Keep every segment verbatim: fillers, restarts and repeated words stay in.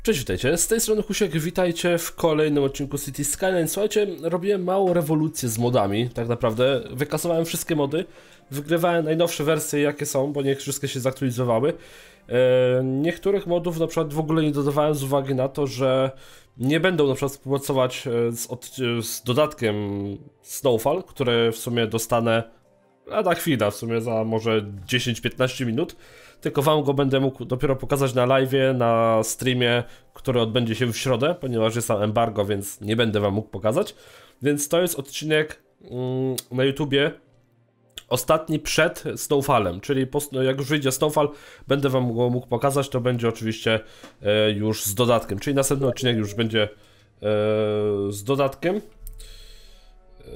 Cześć, witajcie, z tej strony Husiek, witajcie w kolejnym odcinku Cities Skylines. Słuchajcie, robiłem małą rewolucję z modami, tak naprawdę. Wykasowałem wszystkie mody, wygrywałem najnowsze wersje jakie są, bo nie wszystkie się zaktualizowały. E, niektórych modów na przykład w ogóle nie dodawałem z uwagi na to, że nie będą na przykład współpracować z, od, z dodatkiem Snowfall, który w sumie dostanę lada chwila, w sumie za może dziesięć piętnaście minut. Tylko wam go będę mógł dopiero pokazać na live'ie, na streamie, który odbędzie się w środę, ponieważ jest tam embargo, więc nie będę wam mógł pokazać. Więc to jest odcinek mm, na YouTubie ostatni przed Snowfallem, czyli po, jak już wyjdzie Snowfall, będę wam go mógł pokazać, to będzie oczywiście e, już z dodatkiem, czyli następny odcinek już będzie e, z dodatkiem. E,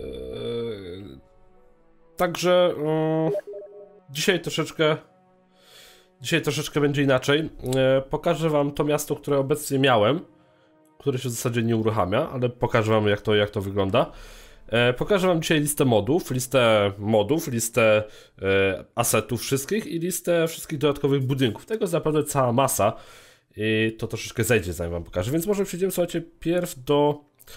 także e, dzisiaj troszeczkę Dzisiaj troszeczkę będzie inaczej. E, pokażę wam to miasto, które obecnie miałem, które się w zasadzie nie uruchamia, ale pokażę wam jak to, jak to wygląda. E, pokażę wam dzisiaj listę modów, listę modów, listę e, asetów wszystkich i listę wszystkich dodatkowych budynków. Tego jest naprawdę cała masa i to troszeczkę zejdzie, zanim wam pokażę. Więc może przejdziemy, słuchajcie, pierw do...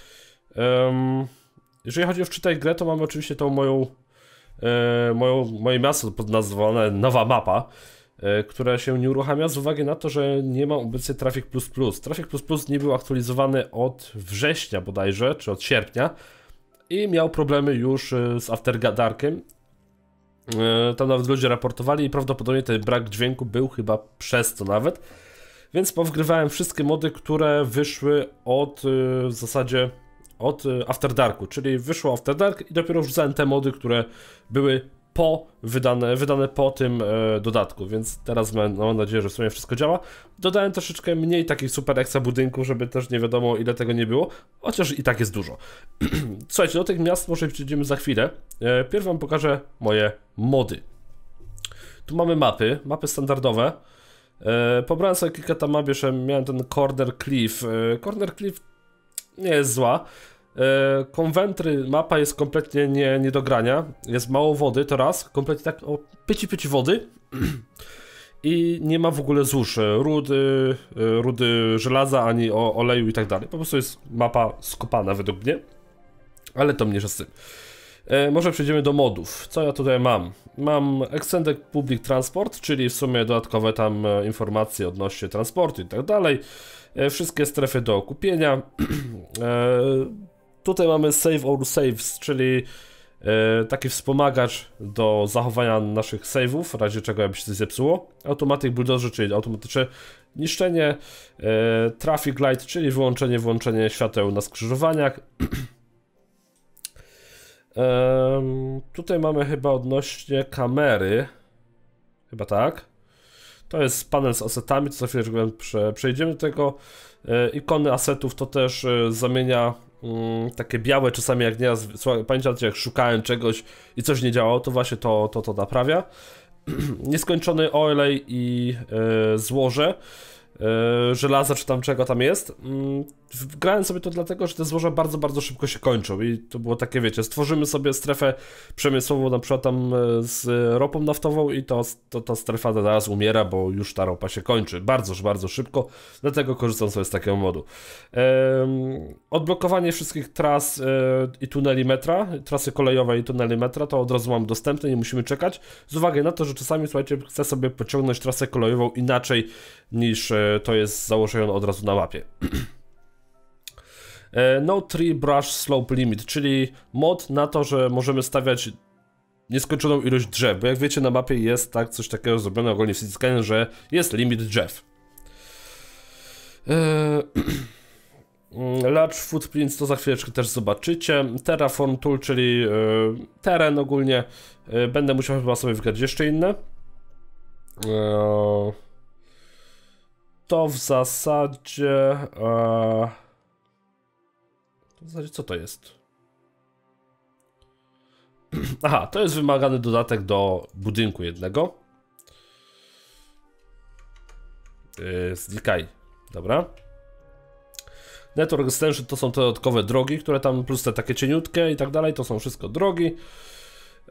Um, jeżeli chodzi o wczytaj grę, to mamy oczywiście tą moją, e, moją moje miasto nazwane Nowa Mapa, które się nie uruchamia z uwagi na to, że nie ma obecnie Traffic plus plus. Traffic plus plus nie był aktualizowany od września bodajże, czy od sierpnia i miał problemy już z After Darkiem. Tam nawet ludzie raportowali i prawdopodobnie ten brak dźwięku był chyba przez to nawet. Więc powgrywałem wszystkie mody, które wyszły od w zasadzie od After Darku, czyli wyszło After Dark i dopiero wrzucałem te mody, które były po wydane, wydane po tym e, dodatku, więc teraz mam, mam nadzieję, że w sumie wszystko działa. Dodałem troszeczkę mniej takich super ekstra budynków, żeby też nie wiadomo ile tego nie było, chociaż i tak jest dużo. Słuchajcie, do tych miast może przejdziemy za chwilę. E, pierw wam pokażę moje mody. Tu mamy mapy, mapy standardowe. E, pobrałem sobie kilka tam map, jeszcze miałem ten Corner Cliff. E, Corner Cliff nie jest zła. Konwentry, mapa jest kompletnie nie, nie do grania, jest mało wody, to raz, kompletnie tak, o, pyci pyci wody i nie ma w ogóle złóż, rudy, rudy żelaza, ani o, oleju i tak dalej, po prostu jest mapa skopana według mnie, ale to mniejsza z tym. E, może przejdziemy do modów, co ja tutaj mam? Mam Extended Public Transport, czyli w sumie dodatkowe tam informacje odnośnie transportu i tak dalej, e, wszystkie strefy do kupienia. e, Tutaj mamy Save All Saves, czyli e, taki wspomagacz do zachowania naszych save'ów, w razie czego jakby się coś zepsuło. Automatic Bulldozer, czyli automatyczne niszczenie. E, Traffic Light, czyli wyłączenie, włączenie świateł na skrzyżowaniach. e, tutaj mamy chyba odnośnie kamery. Chyba tak. To jest panel z asetami, to za chwilę prze, przejdziemy do tego. E, ikony asetów to też e, zamienia Mm, takie białe czasami, jak nieraz, pamiętacie, jak szukałem czegoś i coś nie działało, to właśnie to to, to naprawia. Nieskończony olej i e, złoże e, żelaza, czy tam czego tam jest. Mm, wgrałem sobie to dlatego, że te złoża bardzo, bardzo szybko się kończą i to było takie, wiecie, stworzymy sobie strefę przemysłową, na przykład tam z ropą naftową i to, to ta strefa zaraz umiera, bo już ta ropa się kończy bardzo, bardzo szybko, dlatego korzystam sobie z takiego modu. Ehm, odblokowanie wszystkich tras e, i tuneli metra, trasy kolejowej i tuneli metra, to od razu mam dostępne, nie musimy czekać, z uwagi na to, że czasami, słuchajcie, chcę sobie pociągnąć trasę kolejową inaczej niż e, to jest założone od razu na mapie. No Tree Brush Slope Limit, czyli mod na to, że możemy stawiać nieskończoną ilość drzew, bo jak wiecie, na mapie jest tak coś takiego zrobione ogólnie w Cities Skylines, że jest limit drzew. Large Footprints to za chwileczkę też zobaczycie. Terraform Tool, czyli teren ogólnie. Będę musiał chyba sobie wygrać jeszcze inne. To w zasadzie... W zasadzie co to jest? Aha, to jest wymagany dodatek do budynku jednego. Yy, znikaj. Dobra. Network Extension to są te dodatkowe drogi, które tam, plus te takie cieniutkie i tak dalej, to są wszystko drogi.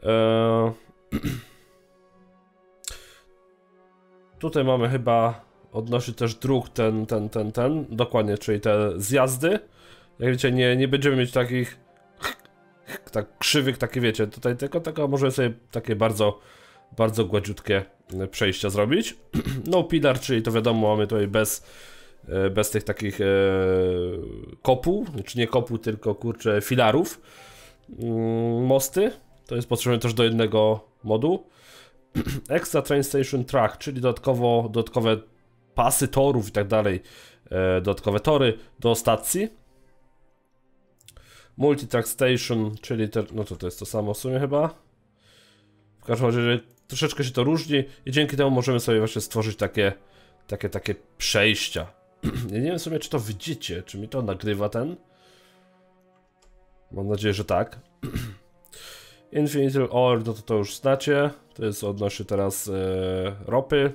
Yy... Tutaj mamy chyba odnosi też dróg ten, ten, ten, ten, dokładnie, czyli te zjazdy. Jak wiecie, nie, nie będziemy mieć takich tak krzywych, takie wiecie, tutaj tylko, tylko możemy sobie takie bardzo, bardzo gładziutkie przejścia zrobić. No pillar, czyli to wiadomo, mamy tutaj bez, bez tych takich e, kopuł, czy nie kopuł, tylko kurczę filarów, mm, mosty. To jest potrzebne też do jednego modu. Extra Train Station Track, czyli dodatkowo, dodatkowe pasy torów i tak dalej, e, dodatkowe tory do stacji. Multi-Track Station, czyli te, no to to jest to samo w sumie chyba. W każdym razie troszeczkę się to różni i dzięki temu możemy sobie właśnie stworzyć takie, takie, takie przejścia. Ja nie wiem w sumie, czy to widzicie, czy mi to nagrywa ten. Mam nadzieję, że tak. Infinity Ore, no to to już znacie. To jest odnośnie teraz e, ropy.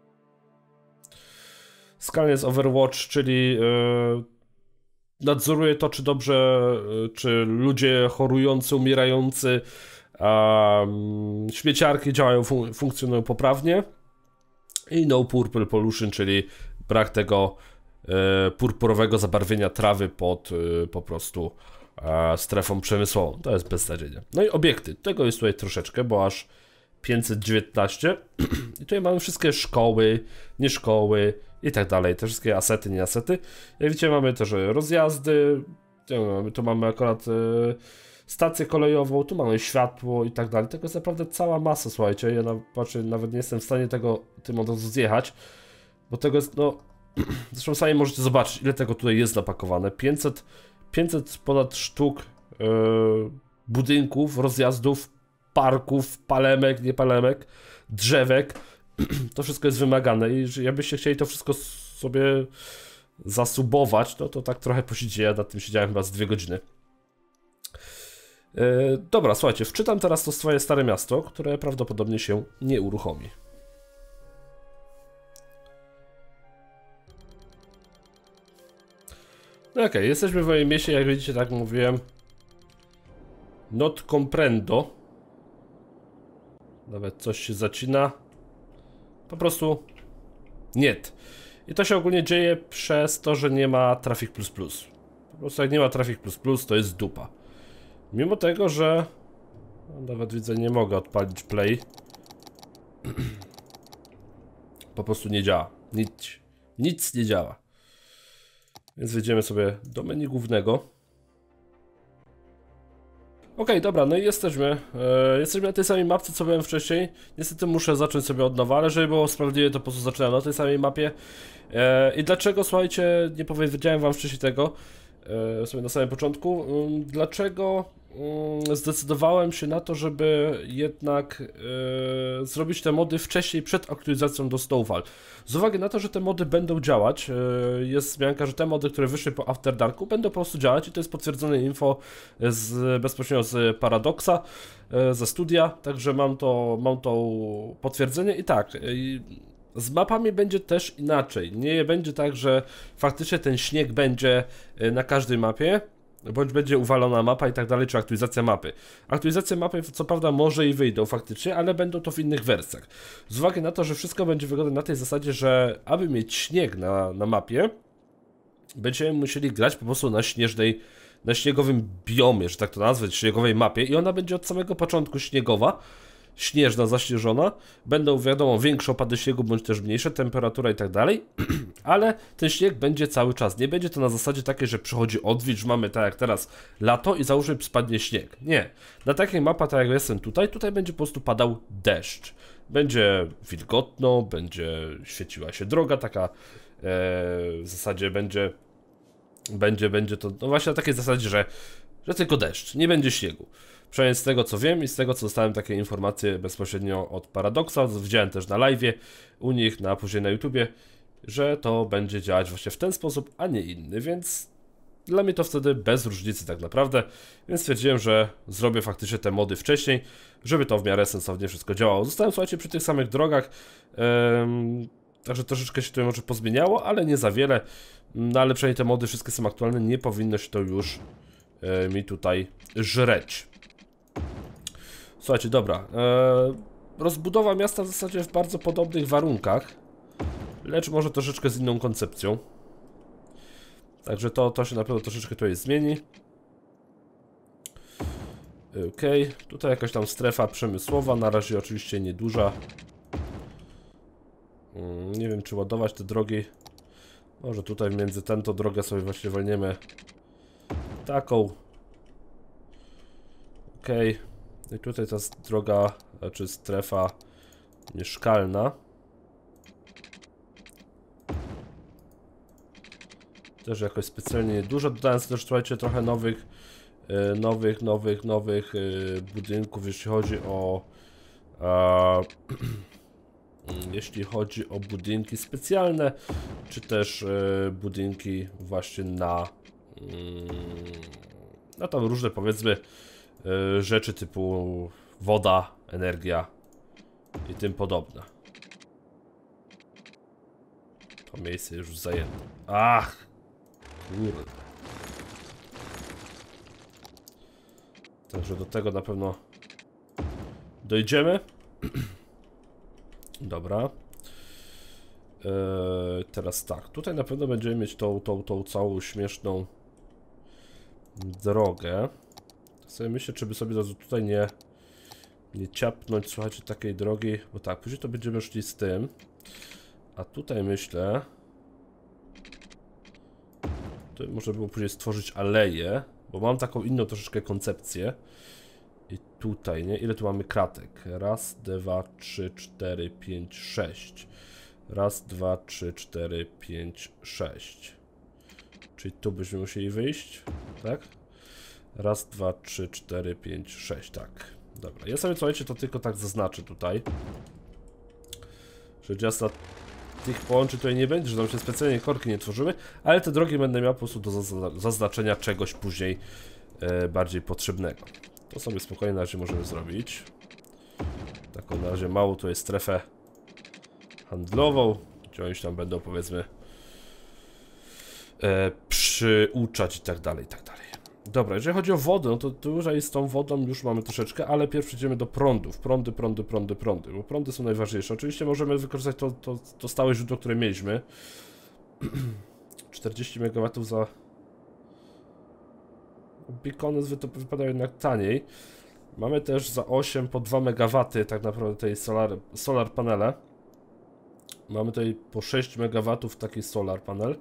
Scaleless Overwatch, czyli e, nadzoruje to, czy dobrze, e, czy ludzie chorujący, umierający, um, śmieciarki działają, fun funkcjonują poprawnie. I No Purple Pollution, czyli brak tego e, purpurowego zabarwienia trawy pod e, po prostu e, strefą przemysłową. To jest beznadziejnie. No i obiekty. Tego jest tutaj troszeczkę, bo aż pięćset dziewiętnaście. I tutaj mamy wszystkie szkoły, nie szkoły i tak dalej. Te wszystkie asety, nie asety. Jak widzicie, mamy też rozjazdy. Tu mamy akurat e, stację kolejową, tu mamy światło i tak dalej. Tego jest naprawdę cała masa, słuchajcie. Ja na, patrzę, nawet nie jestem w stanie tego tym od razu zjechać, bo tego jest, no... Zresztą sami możecie zobaczyć, ile tego tutaj jest napakowane. pięćset, pięćset ponad sztuk yy, budynków, rozjazdów, parków, palemek, nie palemek, drzewek. To wszystko jest wymagane i jakbyście chcieli to wszystko sobie zasubować, no to tak trochę posiedzicie. Ja nad tym siedziałem chyba z dwie godziny. Yy, dobra, słuchajcie, wczytam teraz to swoje stare miasto, które prawdopodobnie się nie uruchomi. No okej, okay, jesteśmy w moim mieście, jak widzicie, tak mówiłem. Not comprendo. Nawet coś się zacina. Po prostu nie. I to się ogólnie dzieje przez to, że nie ma Traffic plus plus. Po prostu jak nie ma Traffic plus plus, to jest dupa. Mimo tego, że... No, nawet widzę, nie mogę odpalić play. Po prostu nie działa. Nic, nic nie działa. Więc wejdziemy sobie do menu głównego. Ok, dobra, no i jesteśmy. E, jesteśmy na tej samej mapce, co byłem wcześniej. Niestety muszę zacząć sobie od nowa, ale żeby było sprawiedliwie, to po prostu zaczynam na tej samej mapie. E, I dlaczego, słuchajcie, nie powiedziałem wam wcześniej tego, e, sobie na samym początku, um, dlaczego um, zdecydowałem się na to, żeby jednak e, zrobić te mody wcześniej, przed aktualizacją do Snowfall. Z uwagi na to, że te mody będą działać, e, jest wzmianka, że te mody, które wyszły po After Darku, będą po prostu działać i to jest potwierdzone info z, bezpośrednio z Paradoxa, e, ze studia, także mam to, mam to potwierdzenie i tak. E, Z mapami będzie też inaczej. Nie będzie tak, że faktycznie ten śnieg będzie na każdej mapie, bądź będzie uwalona mapa i tak dalej, czy aktualizacja mapy. Aktualizacje mapy co prawda może i wyjdą faktycznie, ale będą to w innych wersjach. Z uwagi na to, że wszystko będzie wyglądać na tej zasadzie, że aby mieć śnieg na, na mapie, będziemy musieli grać po prostu na śnieżnej, na śniegowym biomie, że tak to nazwać, śniegowej mapie i ona będzie od samego początku śniegowa, śnieżna, zaśnieżona, będą wiadomo większe opady śniegu, bądź też mniejsze, temperatura i tak dalej, ale ten śnieg będzie cały czas, nie będzie to na zasadzie takiej, że przychodzi odwilż, mamy tak jak teraz lato i załóżmy spadnie śnieg, nie, na takiej mapach, tak jak jestem tutaj, tutaj będzie po prostu padał deszcz, będzie wilgotno, będzie świeciła się droga, taka e, w zasadzie będzie, będzie, będzie to, no właśnie na takiej zasadzie, że, że tylko deszcz, nie będzie śniegu. Przynajmniej z tego co wiem i z tego co dostałem takie informacje bezpośrednio od Paradoxa, widziałem też na live'ie u nich, na później na YouTubie, że to będzie działać właśnie w ten sposób, a nie inny, więc dla mnie to wtedy bez różnicy tak naprawdę, więc stwierdziłem, że zrobię faktycznie te mody wcześniej, żeby to w miarę sensownie wszystko działało. Zostałem, słuchajcie, przy tych samych drogach, um, także troszeczkę się to może pozmieniało, ale nie za wiele, no ale przynajmniej te mody wszystkie są aktualne, nie powinno się to już e, mi tutaj żreć. Słuchajcie, dobra, eee, rozbudowa miasta w zasadzie w bardzo podobnych warunkach. lecz może troszeczkę z inną koncepcją. Także to, to się na pewno troszeczkę tutaj zmieni. Okej, okay. Tutaj jakaś tam strefa przemysłowa, na razie oczywiście nieduża. Nie wiem, czy ładować te drogi. Może tutaj między tę drogę sobie właśnie walniemy taką. Okej. Okay. I tutaj ta droga, czy strefa mieszkalna. Też jakoś specjalnie niedużo. Dodając też, słuchajcie, trochę nowych, yy, nowych, nowych, nowych yy, budynków, jeśli chodzi o yy, jeśli chodzi o budynki specjalne, czy też yy, budynki właśnie na yy, no tam różne, powiedzmy, yy, rzeczy typu woda, energia i tym podobne. To miejsce już zajęte. Ach! Kurde. Także do tego na pewno dojdziemy. Dobra. Eee, teraz tak, tutaj na pewno będziemy mieć tą, tą, tą całą śmieszną drogę. Sobie myślę, czy by sobie tutaj nie, nie ciapnąć, słuchajcie, takiej drogi, bo tak, później to będziemy szli z tym. A tutaj myślę, tu można było później stworzyć aleję, bo mam taką inną troszeczkę koncepcję. I tutaj, nie? Ile tu mamy kratek? Raz, dwa, trzy, cztery, pięć, sześć. Raz, dwa, trzy, cztery, pięć, sześć. Czyli tu byśmy musieli wyjść, tak? Raz, dwa, trzy, cztery, pięć, sześć, tak. Dobra, ja sobie, słuchajcie, to tylko tak zaznaczę tutaj. Że jasna tych połączeń tutaj nie będzie, że nam się specjalnie korki nie tworzyły, ale te drogi będę miał po prostu do zaznaczenia czegoś później e, bardziej potrzebnego. To sobie spokojnie na razie możemy zrobić. Taką na razie małą tutaj strefę handlową, gdzie oni tam będą, powiedzmy, e, przyuczać i tak dalej, i tak dalej. Dobra, jeżeli chodzi o wodę, no to tutaj z tą wodą już mamy troszeczkę, ale pierw przejdziemy do prądów. Prądy, prądy, prądy, prądy, bo prądy są najważniejsze. Oczywiście możemy wykorzystać to, to, to stałe źródło, które mieliśmy. czterdzieści megawatów za... Beacony wypadają jednak taniej. Mamy też za osiem po dwa megawaty tak naprawdę tej solar, solar panele. Mamy tutaj po sześć megawatów taki solar panel.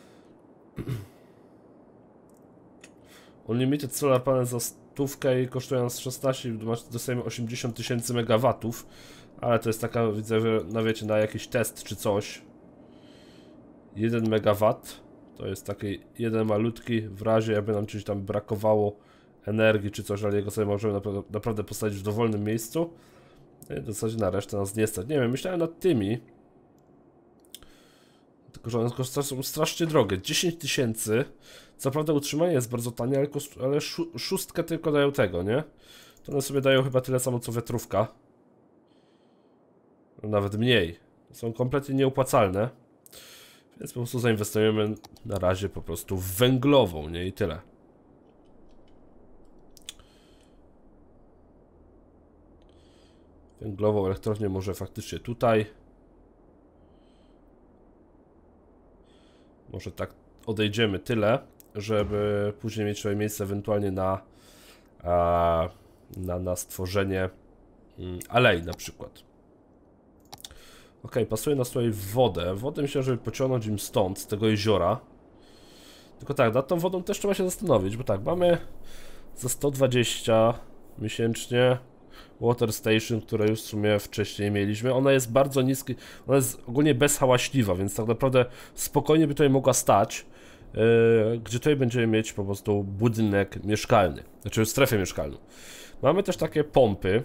Unlimited solar panel za stówkę i kosztuje nas szesnaście, dostajemy osiemdziesiąt tysięcy megawatów. Ale to jest taka, widzę, że na wiecie, na jakiś test czy coś. jeden megawat. To jest taki jeden malutki, w razie jakby nam gdzieś tam brakowało energii czy coś, ale jego sobie możemy naprawdę, naprawdę postawić w dowolnym miejscu. I w zasadzie na resztę nas nie stać. Nie wiem, myślałem nad tymi. Tylko że one są strasznie drogie. dziesięć tysięcy. Co prawda utrzymanie jest bardzo tanie, ale, ale szó szóstkę tylko dają tego, nie? To one sobie dają chyba tyle samo co wiatrówka. Nawet mniej. Są kompletnie nieopłacalne. Więc po prostu zainwestujemy na razie po prostu w węglową, nie? I tyle. Węglową elektrownię może faktycznie tutaj. Może tak odejdziemy tyle, żeby później mieć swoje miejsce ewentualnie na, a, na, na stworzenie mm, alei na przykład. Ok, pasuje nas tutaj wodę. Wodę myślę, żeby pociągnąć im stąd, z tego jeziora. Tylko tak, nad tą wodą też trzeba się zastanowić, bo tak, mamy za sto dwadzieścia miesięcznie Water Station, które już w sumie wcześniej mieliśmy. Ona jest bardzo niski, ona jest ogólnie bezhałaśliwa, więc tak naprawdę spokojnie by tutaj mogła stać, yy, gdzie tutaj będziemy mieć po prostu budynek mieszkalny, znaczy strefę mieszkalną. Mamy też takie pompy.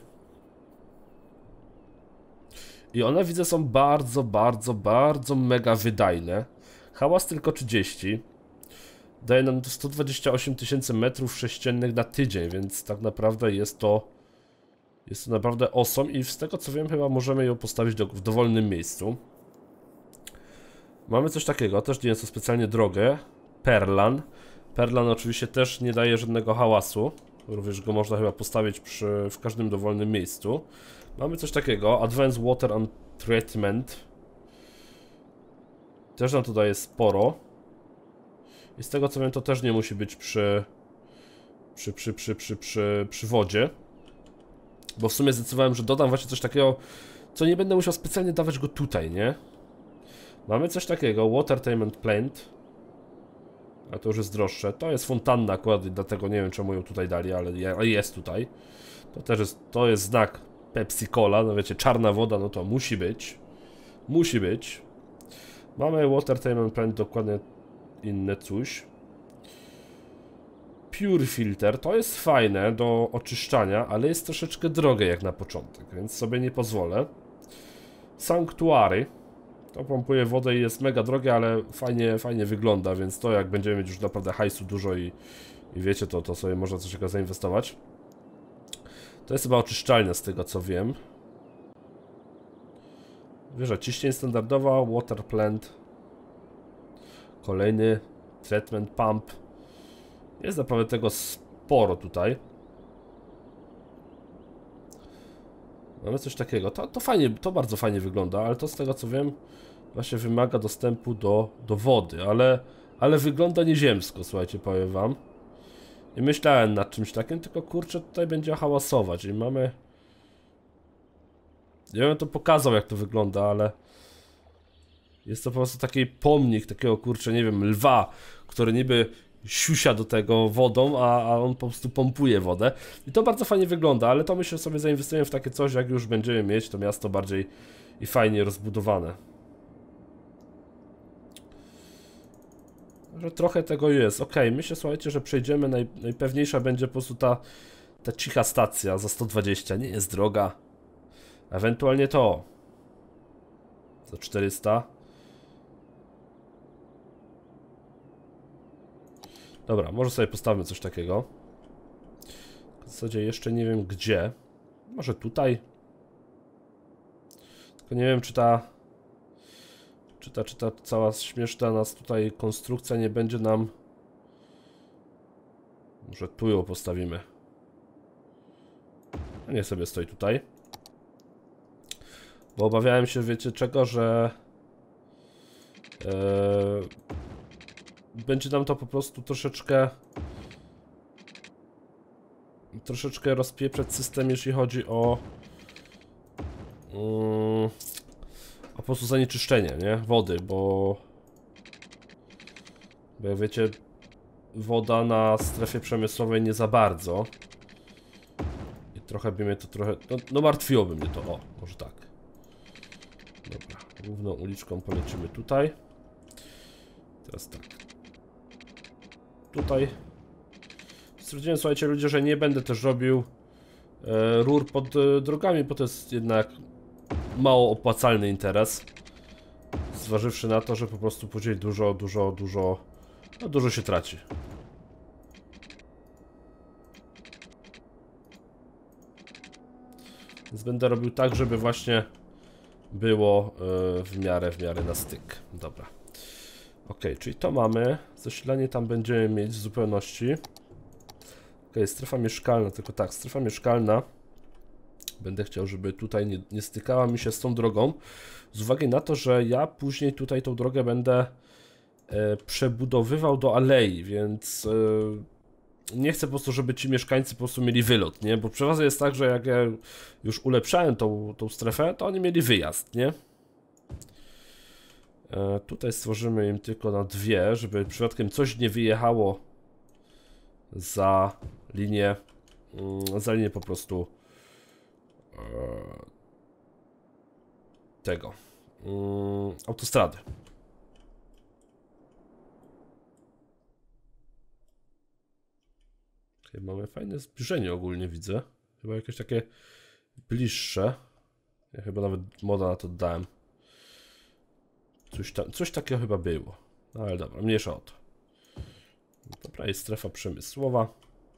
I one, widzę, są bardzo, bardzo, bardzo mega wydajne. Hałas tylko trzydzieści. Daje nam to sto dwadzieścia osiem tysięcy metrów sześciennych na tydzień, więc tak naprawdę jest to Jest to naprawdę awesome i z tego co wiem chyba możemy ją postawić do, w dowolnym miejscu. Mamy coś takiego, też nie jest to specjalnie drogie. Perlan. Perlan oczywiście też nie daje żadnego hałasu. Również go można chyba postawić przy, w każdym dowolnym miejscu. Mamy coś takiego, Advanced Water and Treatment. Też nam tutaj jest sporo. I z tego co wiem, to też nie musi być przy... Przy, przy, przy, przy, przy, przy wodzie. Bo w sumie zdecydowałem, że dodam właśnie coś takiego, co nie będę musiał specjalnie dawać go tutaj, nie? Mamy coś takiego, Watertainment Plant. A to już jest droższe. To jest fontanna akurat, dlatego nie wiem czemu ją tutaj dali, ale jest tutaj. To też jest, to jest znak Pepsi Cola, no wiecie, czarna woda, no to musi być. Musi być. Mamy Watertainment Plant, dokładnie inne coś. Pure Filter, to jest fajne do oczyszczania, ale jest troszeczkę drogie jak na początek, więc sobie nie pozwolę. Sanctuary. To pompuje wodę i jest mega drogie, ale fajnie, fajnie wygląda, więc to jak będziemy mieć już naprawdę hajsu dużo i, i wiecie, to, to sobie można coś takiego zainwestować. To jest chyba oczyszczalnia z tego co wiem. Wieża ciśnień standardowa, water plant. Kolejny treatment pump. Jest naprawdę tego sporo tutaj. Mamy coś takiego. To, to fajnie, to bardzo fajnie wygląda, ale to z tego co wiem właśnie wymaga dostępu do, do wody, ale, ale wygląda nieziemsko, słuchajcie, powiem wam. I myślałem nad czymś takim, tylko kurczę, tutaj będzie hałasować i mamy... Ja bym to pokazał, jak to wygląda, ale... Jest to po prostu taki pomnik, takiego kurczę, nie wiem, lwa, który niby siusia do tego wodą, a, a on po prostu pompuje wodę. I to bardzo fajnie wygląda, ale to myślę sobie zainwestujemy w takie coś, jak już będziemy mieć to miasto bardziej i fajnie rozbudowane. Że trochę tego jest. Ok, myślę, słuchajcie, że przejdziemy, naj, najpewniejsza będzie po prostu ta, ta cicha stacja za sto dwadzieścia, nie jest droga. Ewentualnie to. Za czterysta. Dobra, może sobie postawmy coś takiego. W zasadzie jeszcze nie wiem gdzie. Może tutaj. Tylko nie wiem, czy ta... Czy ta, czy ta cała śmieszna nas tutaj konstrukcja nie będzie nam... Może tu ją postawimy. A niech sobie stoi tutaj. Bo obawiałem się, wiecie czego, że... Yy... Będzie nam to po prostu troszeczkę... Troszeczkę rozpieprzać system, jeśli chodzi o... Yy... O po prostu zanieczyszczenie, nie? Wody, bo... Bo jak wiecie, woda na strefie przemysłowej nie za bardzo. I trochę by mnie to trochę... No, no martwiłoby mnie to, o, może tak. Dobra, główną uliczką polecimy tutaj. Teraz tak. Tutaj. Stwierdziłem, słuchajcie ludzie, że nie będę też robił e, rur pod e, drogami, bo to jest jednak mało opłacalny interes. Zważywszy na to, że po prostu później dużo, dużo, dużo, no dużo się traci. Więc będę robił tak, żeby właśnie było e, w miarę, w miarę na styk. Dobra. Ok, czyli to mamy. Zasilanie tam będziemy mieć w zupełności. Ok, strefa mieszkalna, tylko tak, strefa mieszkalna. Będę chciał, żeby tutaj nie, nie stykała mi się z tą drogą. Z uwagi na to, że ja później tutaj tą drogę będę e, przebudowywał do alei, więc e, nie chcę po prostu, żeby ci mieszkańcy po prostu mieli wylot, nie? Bo przeważnie jest tak, że jak ja już ulepszałem tą, tą strefę, to oni mieli wyjazd, nie? E, tutaj stworzymy im tylko na dwie, żeby przypadkiem coś nie wyjechało za linię, mm, za linię po prostu e, tego mm, autostrady. Okay, mamy fajne zbliżenie ogólnie, widzę. Chyba jakieś takie bliższe. Ja chyba nawet moda na to dałem. Coś, ta, coś takiego chyba było. No ale dobra, mniejsza o to. Dobra, jest strefa przemysłowa.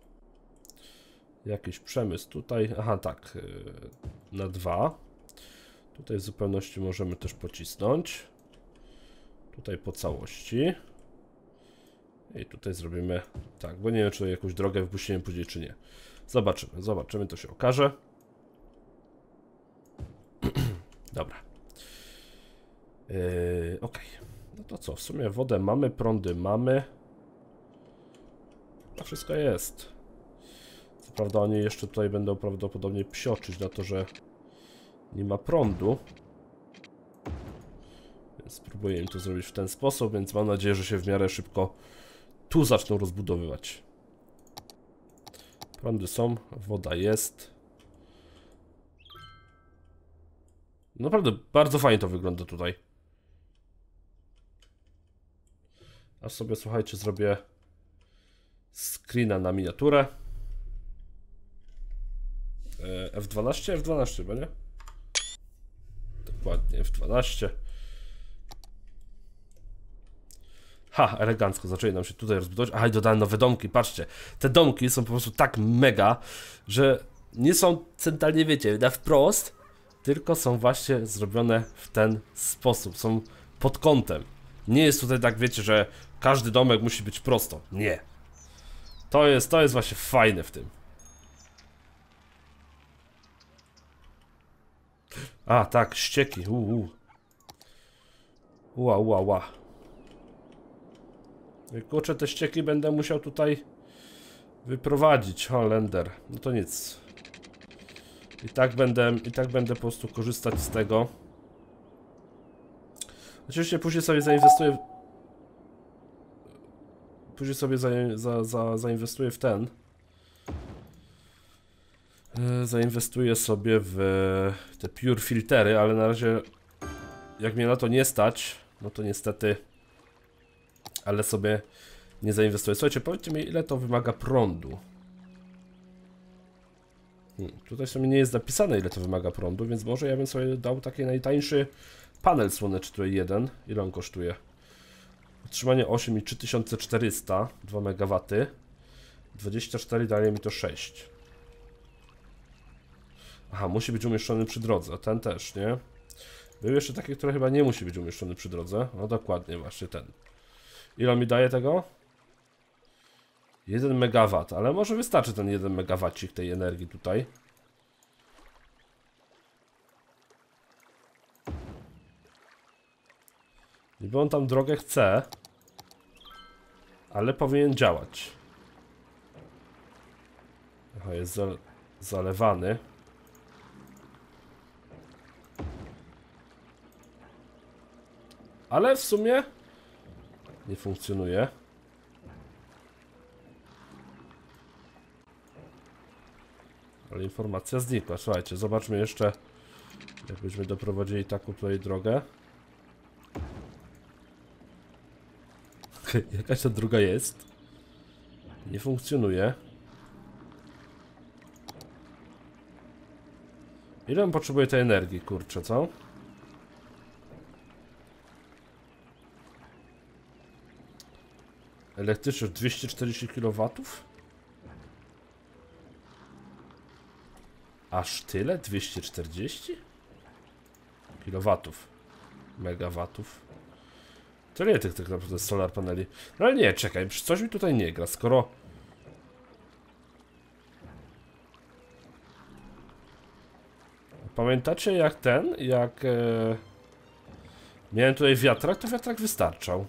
Jakiś przemysł tutaj. Aha, tak. Yy, na dwa. Tutaj w zupełności możemy też pocisnąć. Tutaj po całości. I tutaj zrobimy tak, bo nie wiem, czy jakąś drogę wpuścimy później, czy nie. Zobaczymy, zobaczymy, to się okaże. Dobra. Yy, ok. No to co, w sumie wodę mamy, prądy mamy. To wszystko jest. Co prawda oni jeszcze tutaj będą prawdopodobnie psioczyć na to, że nie ma prądu. Więc spróbuję im to zrobić w ten sposób, więc mam nadzieję, że się w miarę szybko tu zaczną rozbudowywać. Prądy są, woda jest. Naprawdę bardzo fajnie to wygląda tutaj. A sobie, słuchajcie, zrobię screena na miniaturę. F dwanaście? F dwanaście, bo nie? Dokładnie, F dwanaście. Ha, elegancko, zaczęli nam się tutaj rozbudować. Aha, i dodałem nowe domki, patrzcie. Te domki są po prostu tak mega, że nie są centralnie, wiecie, na wprost, tylko są właśnie zrobione w ten sposób. Są pod kątem. Nie jest tutaj tak, wiecie, że każdy domek musi być prosto. Nie. To jest, to jest właśnie fajne w tym. A, tak, ścieki. Uu. Ua, ua, ua. I kurczę, te ścieki będę musiał tutaj wyprowadzić. Holender. No to nic. I tak będę, i tak będę po prostu korzystać z tego. Oczywiście później sobie zainwestuję. Później sobie za, za, za, zainwestuję w ten. Zainwestuję sobie w te pure filtery, ale na razie jak mnie na to nie stać, no to niestety, ale sobie nie zainwestuję. Słuchajcie, powiedzcie mi, ile to wymaga prądu. Hmm, tutaj sobie nie jest napisane, ile to wymaga prądu, więc może ja bym sobie dał taki najtańszy panel słoneczny, tutaj jeden. Ile on kosztuje? Utrzymanie osiem i trzy tysiące czterysta, dwa megawatty. dwadzieścia cztery daje mi to sześć. Aha, musi być umieszczony przy drodze, ten też, nie? Był jeszcze taki, który chyba nie musi być umieszczony przy drodze. No dokładnie, właśnie ten. Ile mi daje tego? jeden megawat, ale może wystarczy ten jeden megawacik tej energii tutaj. Niby on tam drogę chce, ale powinien działać. Aha, jest za, zalewany. Ale w sumie nie funkcjonuje. Ale informacja znikła. Słuchajcie, zobaczmy jeszcze, jakbyśmy doprowadzili taką tutaj drogę. Jakaś ta druga jest. Nie funkcjonuje. Ile on potrzebuje tej energii, kurczę, co? Elektryczność dwieście czterdzieści kilowatów? Aż tyle? dwieście czterdzieści? Kilowatów. Megawatów. To nie tych tak naprawdę solar paneli. No ale nie, czekaj, coś mi tutaj nie gra, skoro... Pamiętacie jak ten, jak... E... Miałem tutaj wiatrak, to wiatrak wystarczał.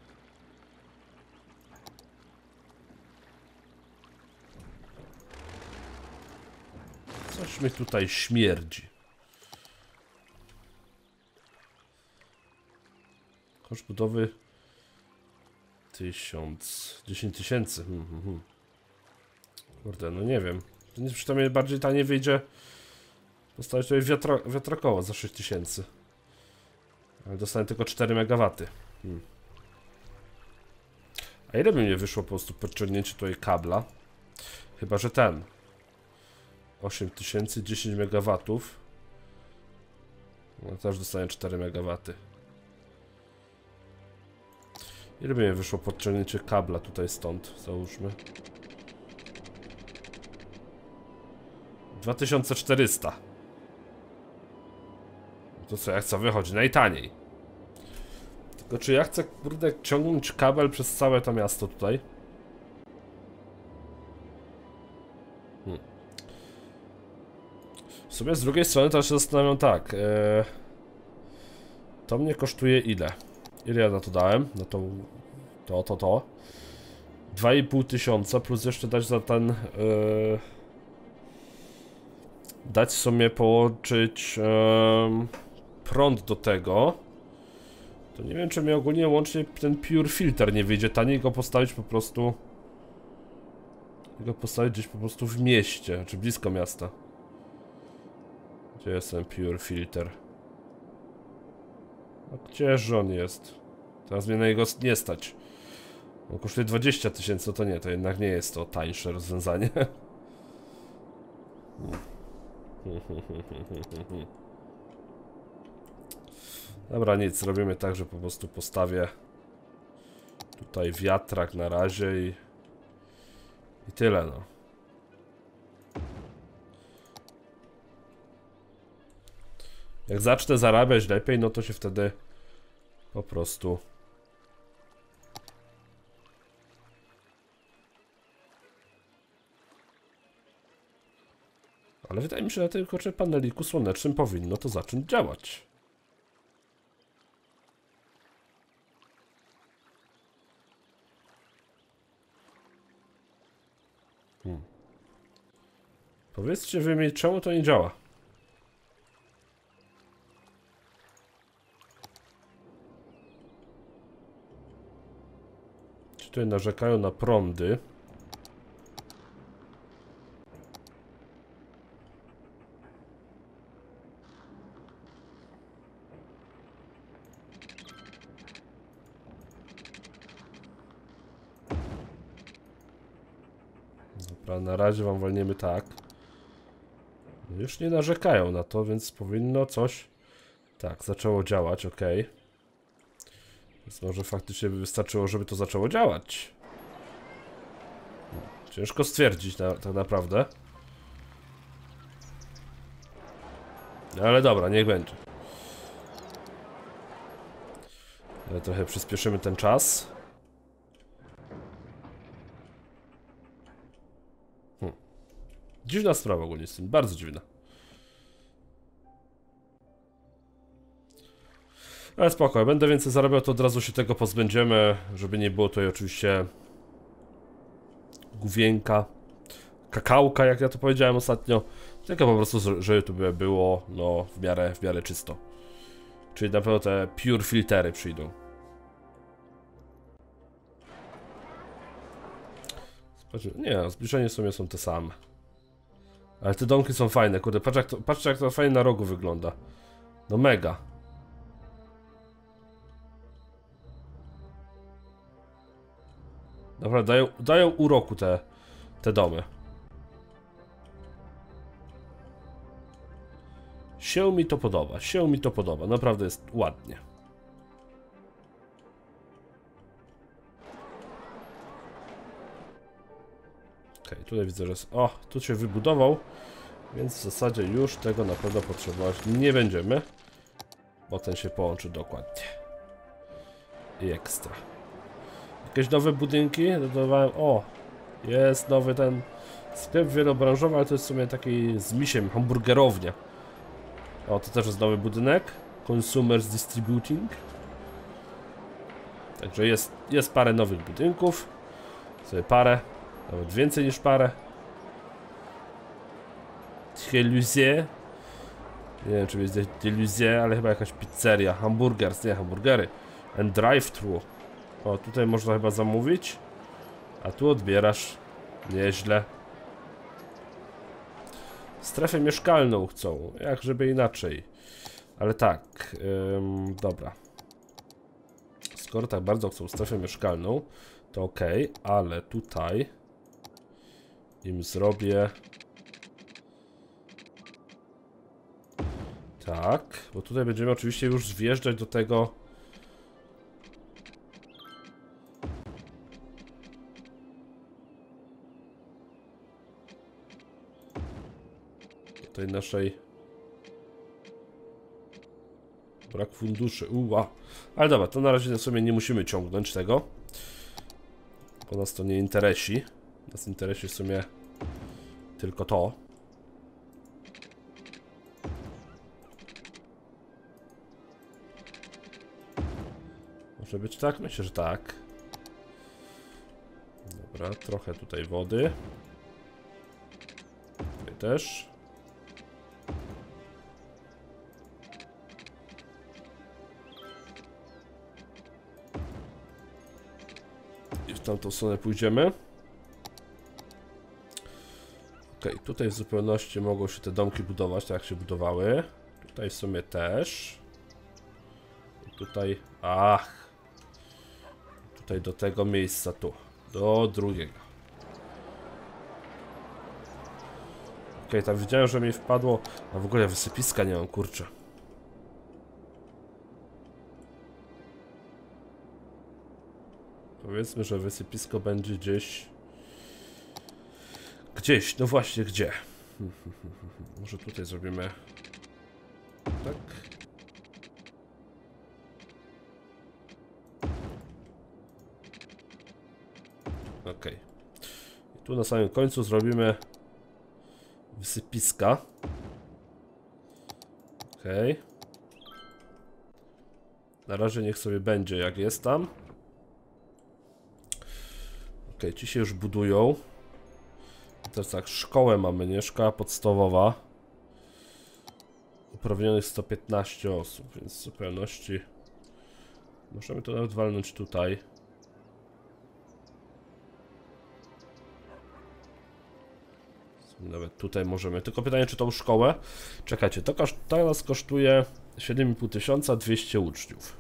Coś mi tutaj śmierdzi. Koszt budowy tysiąc, dziesięć tysięcy. Hmm, hmm, hmm. Kurde, no nie wiem. Przynajmniej bardziej tanie wyjdzie postawić tutaj wiatra, wiatrakoło za sześć tysięcy. Ale dostanę tylko cztery megawatty. Hmm. A ile by mnie wyszło po prostu podciągnięcie tutaj kabla? Chyba, że ten. osiem tysięcy, dziesięć megawatów. No też dostaję cztery megawatty. Ile by mnie wyszło podciągnięcie kabla tutaj stąd, załóżmy. dwa tysiące czterysta. To co, ja chcę wychodzi najtaniej. Tylko czy ja chcę, kurde, ciągnąć kabel przez całe to miasto tutaj? Hmm. W sumie z drugiej strony to się zastanawiam tak. Ee, to mnie kosztuje ile? Ile ja na to dałem? No to... To, to, to. dwa i pół tysiąca plus jeszcze dać za ten... Yy... Dać sobie połączyć... Yy... prąd do tego. To nie wiem, czy mi ogólnie łącznie ten Pure Filter nie wyjdzie taniej, go postawić po prostu... Go postawić gdzieś po prostu w mieście, czy blisko miasta. Gdzie jest ten Pure Filter? A gdzież on jest? Teraz mnie na niego nie stać. On kosztuje dwadzieścia tysięcy, no to nie, to jednak nie jest to tańsze rozwiązanie. Dobra, nic, robimy tak, że po prostu postawię tutaj wiatrak na razie i, i tyle, no. Jak zacznę zarabiać lepiej, no to się wtedy po prostu... Ale wydaje mi się, że na tym kurczę paneliku słonecznym powinno to zacząć działać. Hmm. Powiedzcie wy mi, czemu to nie działa? Ci tutaj narzekają na prądy. Dobra, na razie wam walniemy tak. Już nie narzekają na to, więc powinno coś... Tak, zaczęło działać, ok. Więc może faktycznie by wystarczyło, żeby to zaczęło działać. Ciężko stwierdzić na, tak naprawdę. Ale dobra, niech będzie. Ale trochę przyspieszymy ten czas. Hmm. Dziwna sprawa ogólnie z tym, bardzo dziwna. Ale spoko, jak będę więcej zarabiał, to od razu się tego pozbędziemy, żeby nie było tutaj oczywiście główienka, kakałka, jak ja to powiedziałem ostatnio, tylko po prostu, żeby to było no w miarę, w miarę czysto. Czyli na pewno te Pure Filtery przyjdą. Nie, zbliżenie w sumie są te same. Ale te domki są fajne, kurde, patrz jak to, patrzcie jak to fajnie na rogu wygląda. No mega. Naprawdę, dają, dają uroku te, te domy. Się mi to podoba, się mi to podoba, naprawdę jest ładnie. Okej, okay, tutaj widzę, że jest... O, tu się wybudował, więc w zasadzie już tego na pewno potrzebować nie będziemy, bo ten się połączy dokładnie. I ekstra. Jakieś nowe budynki dodawałem. O, jest nowy ten sklep wielobranżowy, ale to jest w sumie taki z misiem, hamburgerownia. O, to też jest nowy budynek. Consumers Distributing. Także jest, jest parę nowych budynków. Sobie parę, nawet więcej niż parę. Delusie. Nie wiem, czy jest Delusie, ale chyba jakaś pizzeria. Hamburgers, nie hamburgery. And drive-thru. O, tutaj można chyba zamówić. A tu odbierasz. Nieźle. Strefę mieszkalną chcą. Jak żeby inaczej. Ale tak. Ym, dobra. Skoro tak bardzo chcą strefę mieszkalną, to ok, ale tutaj im zrobię tak, bo tutaj będziemy oczywiście już wjeżdżać do tego do tej naszej brak funduszy, uła. Ale dobra, to na razie na sobie nie musimy ciągnąć tego, bo nas to nie interesi. Nas interesuje w sumie tylko to. Może być tak? Myślę, że tak. Dobra, trochę tutaj wody. Tutaj też. I w tamtą stronę pójdziemy. Ok, tutaj w zupełności mogą się te domki budować, tak jak się budowały. Tutaj w sumie też. I tutaj, ach. Tutaj do tego miejsca tu. Do drugiego. Ok, tam widziałem, że mi wpadło. A w ogóle wysypiska nie mam, kurczę. Powiedzmy, że wysypisko będzie gdzieś. Gdzieś, no właśnie, gdzie? Może tutaj zrobimy. Tak. Ok. I tu na samym końcu zrobimy wysypiska. Ok. Na razie niech sobie będzie jak jest tam. Ok, ci się już budują. I teraz tak, szkołę mamy, nie? Szkoła podstawowa. Uprawnionych sto piętnaście osób, więc w zupełności możemy to nawet walnąć tutaj. Nawet tutaj możemy, tylko pytanie, czy tą szkołę. Czekajcie, to teraz kosztuje siedem i pół tysiąca, dwieście uczniów.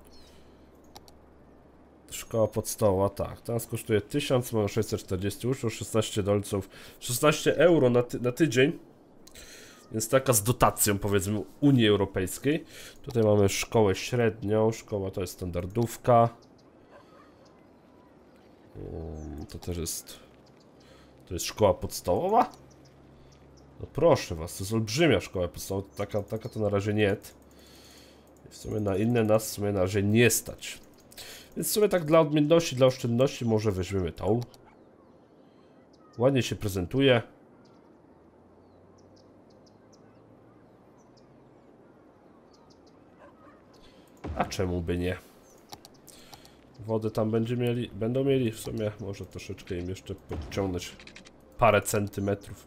Szkoła podstawowa, tak, teraz kosztuje tysiąc, mamy sześćset czterdzieści uczniów, szesnaście dolców, szesnaście euro na, ty na tydzień. Więc taka z dotacją, powiedzmy, Unii Europejskiej. Tutaj mamy szkołę średnią, szkoła to jest standardówka. Um, to też jest... To jest szkoła podstawowa? No proszę was, to jest olbrzymia szkoła podstawowa, taka, taka to na razie nie. W sumie na inne nas w sumie na razie nie stać. Więc w sumie tak dla odmienności, dla oszczędności może weźmiemy tą. Ładnie się prezentuje. A czemu by nie? Wody tam będzie mieli, będą mieli w sumie, może troszeczkę im jeszcze podciągnąć parę centymetrów.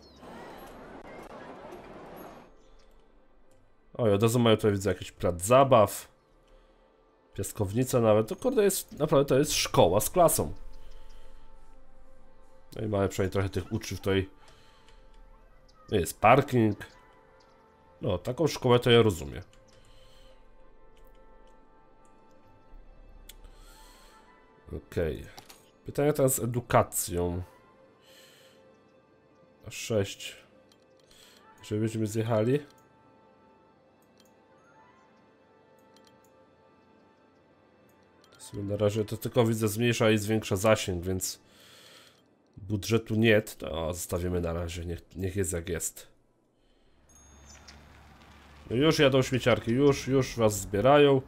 Oj, od razu mają tutaj, widzę, jakiś plac zabaw. Piaskownica nawet, to kurde jest, naprawdę to jest szkoła z klasą. No i mamy przynajmniej trochę tych uczniów tutaj. No jest parking. No, taką szkołę to ja rozumiem. Okej. Okay. Pytania teraz z edukacją. sześć. Żeby byśmy zjechali. Na razie to tylko widzę zmniejsza i zwiększa zasięg, więc budżetu nie, to zostawimy na razie, niech, niech jest jak jest. No już jadą śmieciarki, już, już was zbierają.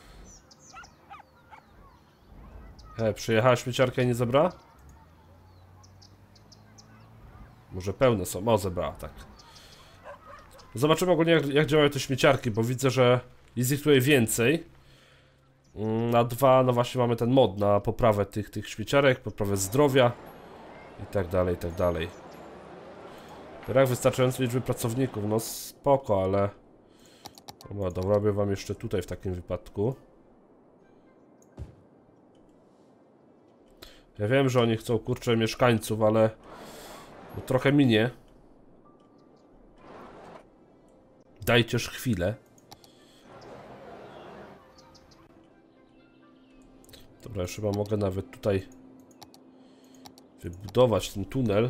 He, przyjechała śmieciarka i nie zebrała? Może pełne są, o zebrała, tak. Zobaczymy ogólnie jak, jak działają te śmieciarki, bo widzę, że jest ich tutaj więcej. Na dwa, no właśnie mamy ten mod na poprawę tych, tych śmieciarek, poprawę zdrowia i tak dalej, i tak dalej. Brak wystarczającej liczby pracowników, no spoko, ale... Dobra, dorobię wam jeszcze tutaj w takim wypadku. Ja wiem, że oni chcą, kurczę, mieszkańców, ale... No, trochę minie. Dajcież chwilę. Dobra, już chyba mogę nawet tutaj wybudować ten tunel.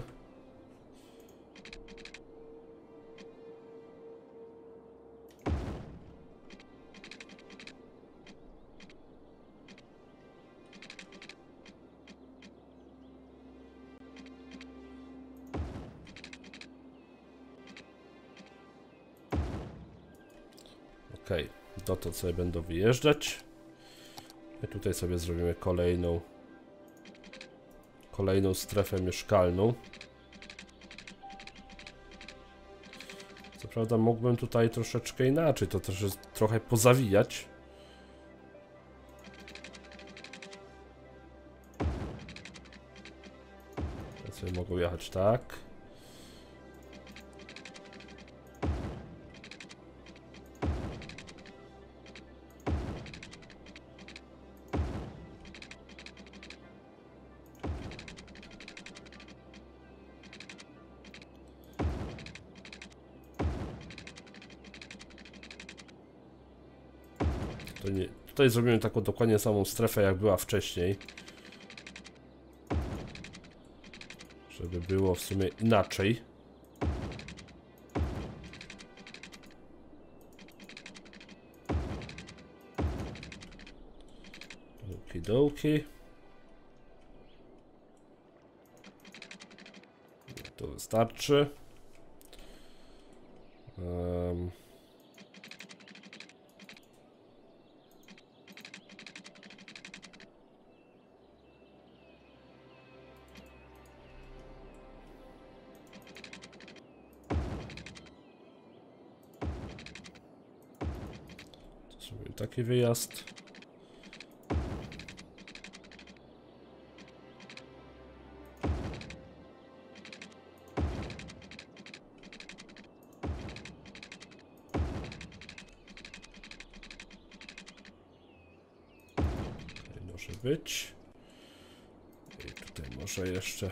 Okej, dotąd sobie będą wyjeżdżać. I tutaj sobie zrobimy kolejną Kolejną strefę mieszkalną. Co prawda mógłbym tutaj troszeczkę inaczej, to też jest trochę pozawijać. sobie mogą jechać tak. To nie, tutaj zrobimy taką dokładnie samą strefę, jak była wcześniej. Żeby było w sumie inaczej. Okidoki. To wystarczy. Um. Taki wyjazd. Tutaj może być. I tutaj może jeszcze.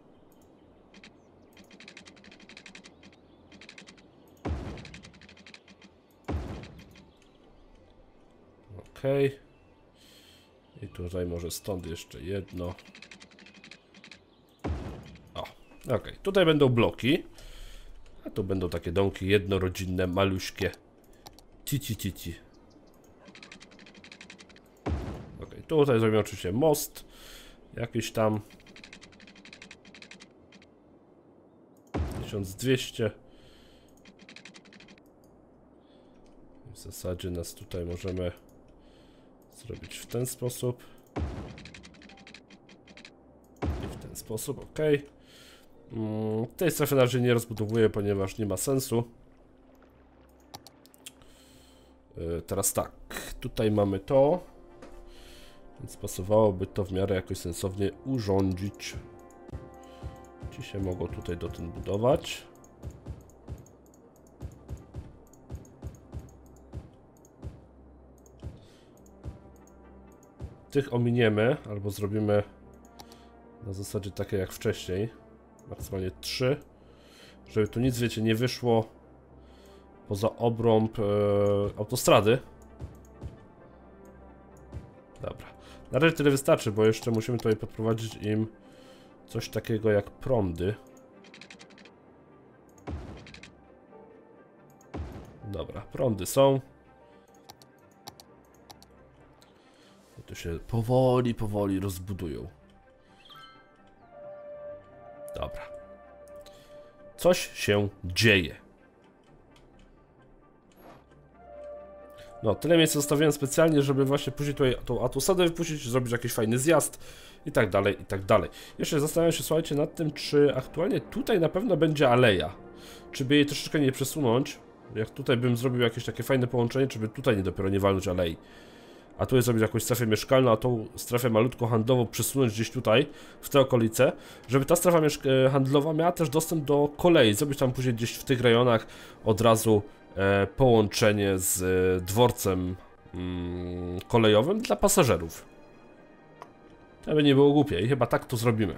Okej. Okay. I tutaj może stąd jeszcze jedno. O, okej. Okay. Tutaj będą bloki. A tu będą takie domki jednorodzinne, maluśkie. Cici, cici. Okej, okay. Tutaj zrobimy oczywiście most. Jakiś tam. tysiąc dwieście. W zasadzie nas tutaj możemy zrobić w ten sposób i w ten sposób, ok. Mm, tej strefy na razie nie rozbudowuję, ponieważ nie ma sensu. Yy, teraz tak, tutaj mamy to, więc pasowałoby to w miarę jakoś sensownie urządzić. Ci się mogą tutaj dotąd budować. Tych ominiemy, albo zrobimy na zasadzie takie jak wcześniej, maksymalnie trzy, żeby tu nic, wiecie, nie wyszło poza obrąb e, autostrady. Dobra, na razie tyle wystarczy, bo jeszcze musimy tutaj podprowadzić im coś takiego jak prądy. Dobra, prądy są. To się powoli, powoli rozbudują. Dobra. Coś się dzieje. No, tyle miejsca zostawiłem specjalnie, żeby właśnie później tutaj tą autostradę wypuścić, zrobić jakiś fajny zjazd i tak dalej, i tak dalej. Jeszcze zastanawiam się, słuchajcie, nad tym, czy aktualnie tutaj na pewno będzie aleja. Czy by jej troszeczkę nie przesunąć? Jak tutaj bym zrobił jakieś takie fajne połączenie, czy by tutaj nie dopiero nie walnąć alei. A tu jest zrobić jakąś strefę mieszkalną, a tą strefę malutko handlową przesunąć gdzieś tutaj, w te okolice, żeby ta strefa handlowa miała też dostęp do kolei, zrobić tam później gdzieś w tych rejonach od razu e, połączenie z e, dworcem mm, kolejowym dla pasażerów. To by nie było głupie i chyba tak to zrobimy.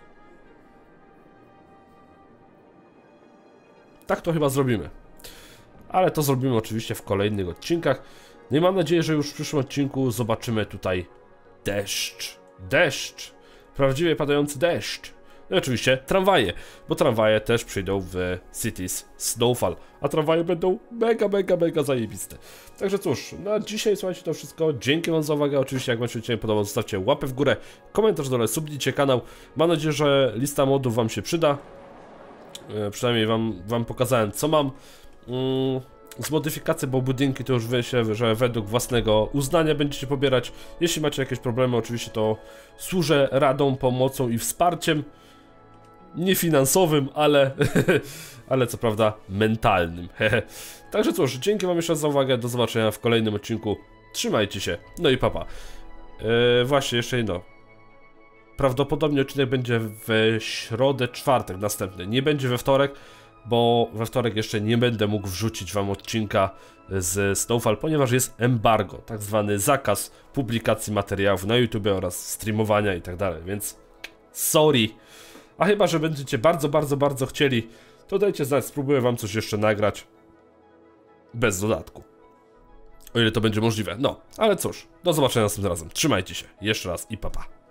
Tak to chyba zrobimy. Ale to zrobimy oczywiście w kolejnych odcinkach. No i mam nadzieję, że już w przyszłym odcinku zobaczymy tutaj deszcz. Deszcz. Prawdziwie padający deszcz. No i oczywiście tramwaje, bo tramwaje też przyjdą w Cities Snowfall. A tramwaje będą mega, mega, mega zajebiste. Także cóż, na dzisiaj słuchajcie to wszystko. Dzięki wam za uwagę. Oczywiście jak wam się odcinek podobał, zostawcie łapę w górę, komentarz dole, subnijcie kanał. Mam nadzieję, że lista modów wam się przyda. Yy, przynajmniej wam, wam pokazałem co mam. Yy. Z modyfikacji, bo budynki to już wie się, że według własnego uznania będziecie pobierać. Jeśli macie jakieś problemy, oczywiście to służę radą, pomocą i wsparciem. Nie finansowym, ale, ale co prawda mentalnym. Także cóż, dzięki wam jeszcze raz za uwagę, do zobaczenia w kolejnym odcinku. Trzymajcie się, no i papa. Yy, właśnie, jeszcze jedno. prawdopodobnie odcinek będzie w środę, czwartek następny. Nie będzie we wtorek, bo we wtorek jeszcze nie będę mógł wrzucić wam odcinka z Snowfall, ponieważ jest embargo, tak zwany zakaz publikacji materiałów na YouTube oraz streamowania i tak dalej, więc sorry. A chyba, że będziecie bardzo, bardzo, bardzo chcieli, to dajcie znać, spróbuję wam coś jeszcze nagrać bez dodatku. O ile to będzie możliwe, no, ale cóż, do zobaczenia następnym razem. Trzymajcie się, jeszcze raz i pa pa.